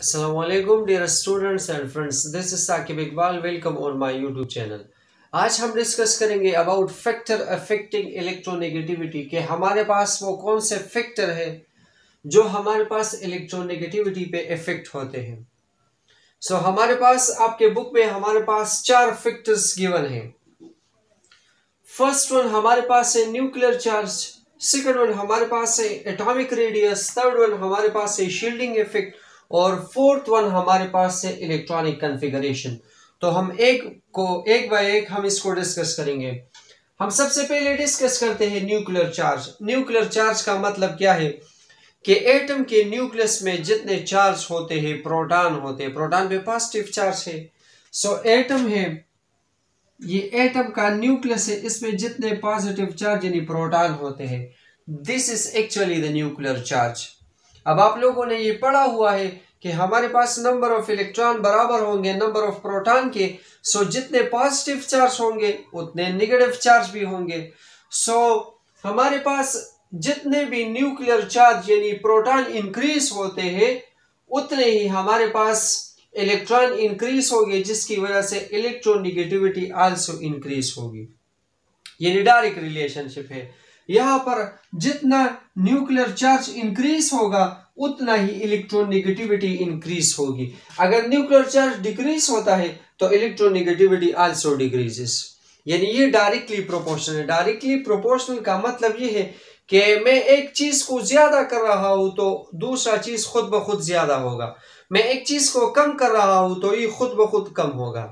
Assalamualaikum dear students and friends, this is Iqbal. Welcome on my YouTube channel. आज हम discuss करेंगे about factor affecting electronegativity के हमारे पास वो कौन से फैक्टर है जो हमारे पास इलेक्ट्रोनेगेटिविटी पे इफेक्ट होते हैं। हमारे पास आपके बुक में हमारे पास 4 फैक्टर्स गिवन है। फर्स्ट वन हमारे पास है न्यूक्लियर चार्ज, सेकंड वन हमारे पास है एटॉमिक रेडियस, थर्ड वन हमारे पास है शील्डिंग इफेक्ट और फोर्थ वन हमारे पास है इलेक्ट्रॉनिक कॉन्फ़िगरेशन। तो हम एक बाय एक हम इसको डिस्कस करेंगे। हम सबसे पहले डिस्कस करते हैं न्यूक्लियर चार्ज। न्यूक्लियर चार्ज का मतलब क्या है कि एटम के न्यूक्लियस में जितने चार्ज होते हैं, प्रोटॉन होते हैं, प्रोटॉन पे पॉजिटिव चार्ज है। एटम है, ये एटम का न्यूक्लियस है, इसमें जितने पॉजिटिव चार्ज यानी प्रोटॉन होते हैं, this is actually the nuclear charge. अब आप लोगों ने ये पढ़ा हुआ है कि हमारे पास नंबर ऑफ इलेक्ट्रॉन बराबर होंगे नंबर ऑफ प्रोटॉन के। जितने पॉजिटिव चार्ज होंगे उतने नेगेटिव चार्ज भी होंगे। हमारे पास जितने भी न्यूक्लियर चार्ज यानी प्रोटॉन इंक्रीज होते हैं उतने ही हमारे पास इलेक्ट्रॉन इंक्रीज होंगे, जिसकी वजह से इलेक्ट्रोनेगेटिविटी आल्सो इंक्रीज होगी। ये डायरेक्ट रिलेशनशिप है। यहाँ पर जितना न्यूक्लियर चार्ज इंक्रीज होगा उतना ही इलेक्ट्रोनेगेटिविटी इंक्रीज होगी। अगर न्यूक्लियर चार्ज डिक्रीज होता है तो इलेक्ट्रोनेगेटिविटी आल्सो डिक्रीजेस, यानी ये डायरेक्टली प्रोपोर्शनल है। डायरेक्टली प्रोपोर्शनल का मतलब ये है कि मैं एक चीज को ज्यादा कर रहा हूं तो दूसरा चीज खुद ब खुद ज्यादा होगा, मैं एक चीज को कम कर रहा हूं तो ये खुद ब खुद कम होगा।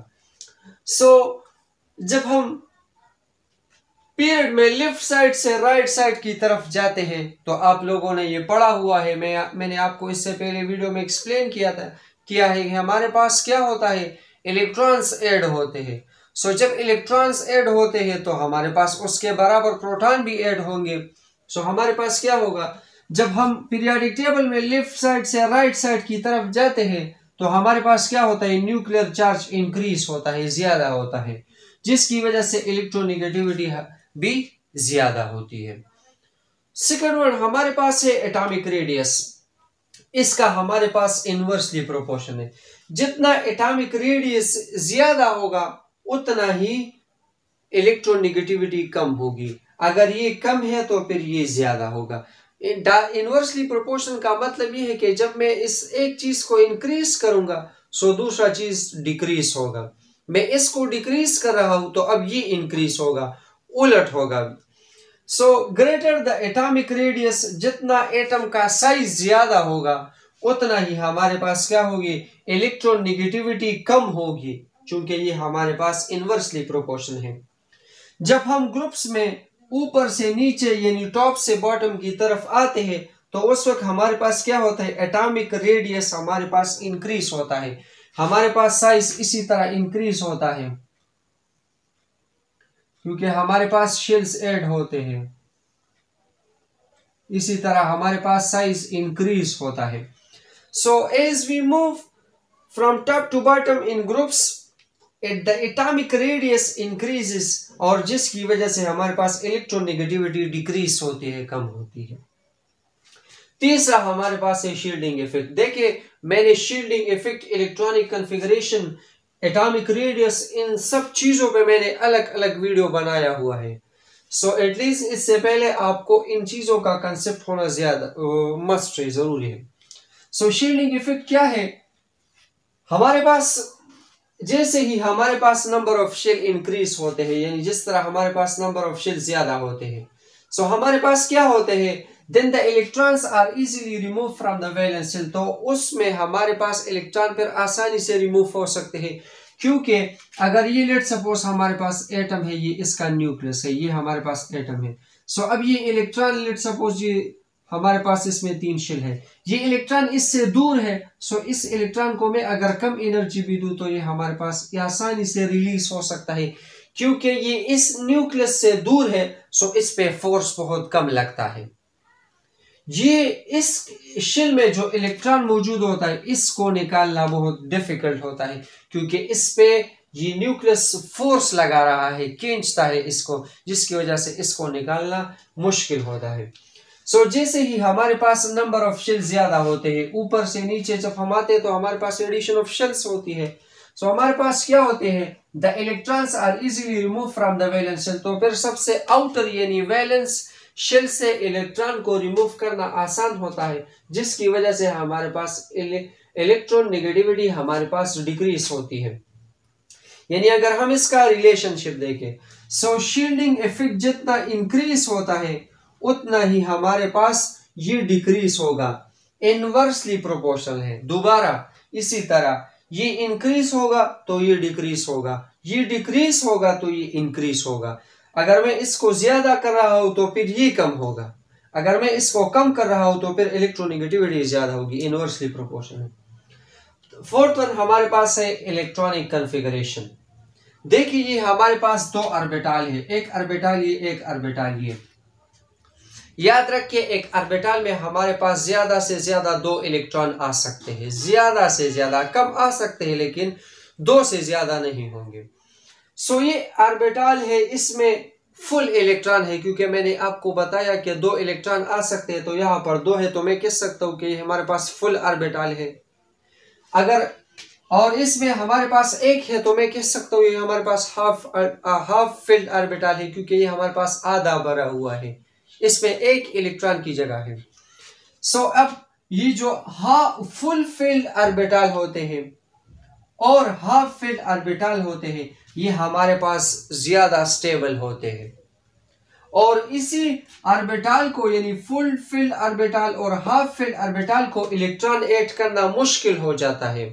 जब हम पीरियड में लेफ्ट साइड से राइट साइड की तरफ जाते हैं तो आप लोगों ने ये पढ़ा हुआ है, मैंने आपको इससे पहले वीडियो में एक्सप्लेन किया है कि हमारे पास क्या होता है, इलेक्ट्रॉन्स ऐड होते हैं। जब इलेक्ट्रॉन्स ऐड होते हैं तो हमारे पास उसके बराबर प्रोटॉन भी ऐड होंगे। हमारे पास क्या होगा, जब हम पीरियोडिक टेबल में लेफ्ट साइड से राइट साइड की तरफ जाते हैं तो हमारे पास क्या होता है, न्यूक्लियर चार्ज इंक्रीज होता है, ज्यादा होता है, जिसकी वजह से इलेक्ट्रोनेगेटिविटी भी ज्यादा होती है। सेकंड वन हमारे पास है एटॉमिक रेडियस। इसका हमारे पास इनवर्सली प्रोपोर्शन है। जितना एटॉमिक रेडियस ज्यादा होगा उतना ही इलेक्ट्रोनेगेटिविटी कम होगी। अगर ये कम है तो फिर ये ज्यादा होगा। इनवर्सली प्रोपोर्शन का मतलब ये है कि जब मैं इस एक चीज को इंक्रीज करूंगा दूसरा चीज डिक्रीज होगा। मैं इसको डिक्रीज कर रहा हूं तो अब ये इंक्रीज होगा, उलट होगा। ग्रेटर द एटॉमिक रेडियस, जितना एटम का साइज ज्यादा होगा उतना ही हमारे पास क्या होगी, इलेक्ट्रोनेगेटिविटी कम होगी, क्योंकि ये हमारे पास इनवर्सली प्रोपोर्शन है। जब हम ग्रुप्स में ऊपर से नीचे यानी टॉप से बॉटम की तरफ आते हैं तो उस वक्त हमारे पास क्या होता है, एटॉमिक रेडियस हमारे पास इंक्रीज होता है, हमारे पास साइज इसी तरह इंक्रीज होता है, क्योंकि हमारे पास शेल्स ऐड होते हैं, इसी तरह हमारे पास साइज इंक्रीज होता है। As we move from top to bottom in groups the atomic radius increases, और जिसकी वजह से हमारे पास इलेक्ट्रोनेगेटिविटी डिक्रीज होती है, कम होती है। तीसरा हमारे पास है शील्डिंग इफेक्ट। देखिए मैंने shielding effect, electronic configuration, atomic radius, इन सब चीजों पे मैंने अलग अलग वीडियो बनाया हुआ है। एटलीस्ट इससे पहले आपको इन चीजों का कंसेप्ट होना ज्यादा मस्ट है, जरूरी है। शील्डिंग इफेक्ट क्या है, हमारे पास जैसे ही हमारे पास नंबर ऑफ शेल इंक्रीज होते हैं, यानी जिस तरह हमारे पास नंबर ऑफ शेल ज्यादा होते हैं, हमारे पास क्या होते हैं, then the electrons are easily remove from the valence shell. तो उसमें हमारे पास इलेक्ट्रॉन फिर आसानी से रिमूव हो सकते हैं, क्योंकि अगर ये लेट सपोज हमारे पास एटम है, ये इसका न्यूक्लियस है, ये हमारे पास एटम है। अब ये इलेक्ट्रॉन लेट सपोज ये हमारे पास इसमें 3 शेल है, ये इलेक्ट्रॉन इससे दूर है। इस इलेक्ट्रॉन को मैं अगर कम एनर्जी भी दूं तो ये हमारे पास आसानी से रिलीज हो सकता है, क्योंकि ये इस न्यूक्लियस से दूर है, इस पे फोर्स बहुत कम लगता है। ये इस शेल में जो इलेक्ट्रॉन मौजूद होता है इसको निकालना बहुत डिफिकल्ट होता है, क्योंकि इस पे ये न्यूक्लियस फोर्स लगा रहा है, खींचता है इसको, जिसकी वजह से इसको निकालना मुश्किल होता है। सो जैसे ही हमारे पास नंबर ऑफ शेल्स ज्यादा होते हैं, ऊपर से नीचे जब हम आते हैं तो हमारे पास एडिशन ऑफ शेल्स होती है। सो हमारे पास क्या होते हैं, the electrons are easily remove from the valence shell. तो फिर सबसे आउटर यानी वैलेंस शेल से इलेक्ट्रॉन को रिमूव करना आसान होता है, जिसकी वजह से हमारे पास इलेक्ट्रॉन नेगेटिविटी हमारे पास डिक्रीज होती है। यानी अगर हम इसका रिलेशनशिप देखें, सो शील्डिंग इफेक्ट जितना इंक्रीज होता है उतना ही हमारे पास ये डिक्रीज होगा, इनवर्सली प्रोपोर्शनल है। दोबारा इसी तरह ये इंक्रीज होगा तो ये डिक्रीज होगा, ये डिक्रीज होगा तो ये इंक्रीज होगा। अगर मैं इसको ज्यादा कर रहा हूं तो फिर ये कम होगा, अगर मैं इसको कम कर रहा हूं तो फिर इलेक्ट्रोनेगेटिविटी ज्यादा होगी, इनवर्सली प्रोपोर्शनल। फोर्थ वन हमारे पास है इलेक्ट्रॉनिक कॉन्फ़िगरेशन। देखिए ये हमारे पास दो ऑर्बिटल है, एक ऑर्बिटल ये, एक ऑर्बिटल ये। याद रखिए एक ऑर्बिटल में हमारे पास ज्यादा से ज्यादा दो इलेक्ट्रॉन आ सकते हैं, ज्यादा से ज्यादा, कम आ सकते हैं लेकिन दो से ज्यादा नहीं होंगे। सो ये ऑर्बिटल है, इसमें फुल इलेक्ट्रॉन है, क्योंकि मैंने आपको बताया कि दो इलेक्ट्रॉन आ सकते हैं, तो यहां पर दो है तो मैं कह सकता हूं कि हमारे पास फुल ऑर्बिटल है। अगर और इसमें हमारे पास एक है तो मैं कह सकता हूँ ये हमारे पास हाफ फिल्ड ऑर्बिटल है, क्योंकि ये हमारे पास आधा भरा हुआ है, इसमें एक इलेक्ट्रॉन की जगह है। सो अब ये जो फुल फील्ड ऑर्बिटल होते हैं और हाफ फील्ड ऑर्बिटल होते हैं, ये हमारे पास ज्यादा स्टेबल होते हैं, और इसी ऑर्बिटल को यानी फुल फील्ड ऑर्बिटल और हाफ फील्ड ऑर्बिटल को इलेक्ट्रॉन ऐड करना मुश्किल हो जाता है।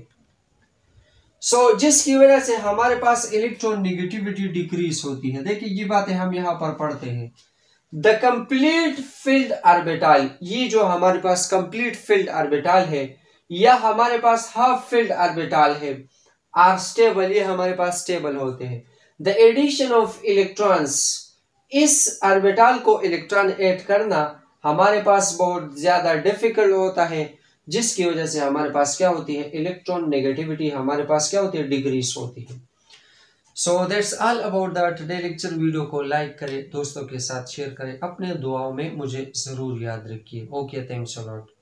जिसकी वजह से हमारे पास इलेक्ट्रॉन नेगेटिविटी डिक्रीज होती है। देखिए ये बातें हम यहां पर पढ़ते हैं। द कंप्लीट फील्ड ऑर्बिटल, ये जो हमारे पास कंप्लीट फील्ड ऑर्बिटल है या हमारे पास हाफ फील्ड ऑर्बिटल है, आर स्टेबल, ये हमारे पास स्टेबल होते हैं। द एडिशन ऑफ इलेक्ट्रॉन्स, इस ऑर्बिटल को इलेक्ट्रॉन ऐड करना हमारे पास बहुत ज्यादा डिफिकल्ट होता है, जिसकी वजह से हमारे पास क्या होती है, इलेक्ट्रॉन नेगेटिविटी हमारे पास क्या होती है, डिक्रीज होती है। So that's all about the today lecture. Video को लाइक करें, दोस्तों के साथ शेयर करें, अपने दुआओं में मुझे जरूर याद रखिए। Okay, thanks a lot.